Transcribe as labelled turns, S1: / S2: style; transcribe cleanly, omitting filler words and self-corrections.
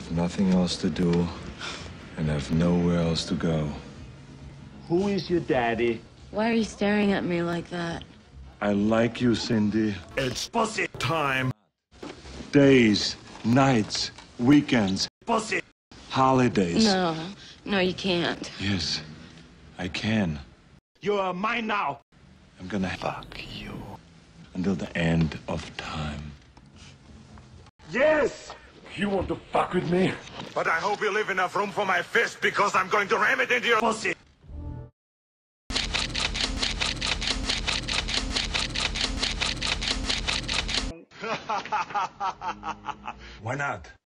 S1: have nothing else to do and have nowhere else to go.
S2: Who is your daddy?
S3: Why are you staring at me like that?
S1: I like you, Cindy.
S2: It's pussy time.
S1: Days, nights, weekends,
S2: Pussy.
S1: holidays.
S3: No, you can't.
S1: Yes, I can.
S2: You are mine now.
S1: I'm gonna fuck you until the end of time.
S2: Yes! You want to fuck with me?
S4: But I hope you leave enough room for my fist, because I'm going to ram it into your
S2: Pussy.
S4: Why not?